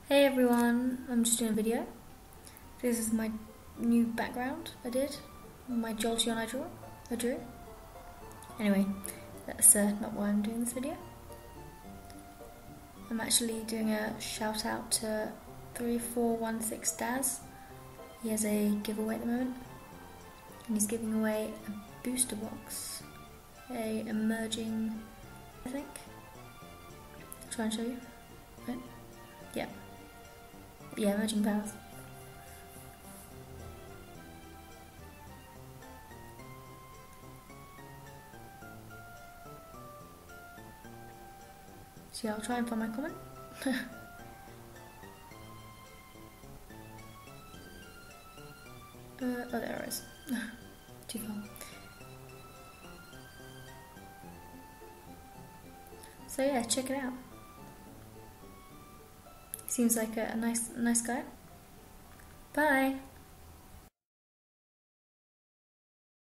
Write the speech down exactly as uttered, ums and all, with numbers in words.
Hey everyone, I'm just doing a video. This is my new background I did, my Jolteon I drew. I drew. Anyway, that's uh, not why I'm doing this video. I'm actually doing a shout out to three four one six daz's. He has a giveaway at the moment, and he's giving away a booster box, a emerging, I think. I'll try and show you. Right? Yeah. Yeah, emerging powers. So yeah, I'll try and find my comment. uh, oh, there it is. Too far. So yeah, check it out. Seems like a, a nice, nice guy. Bye.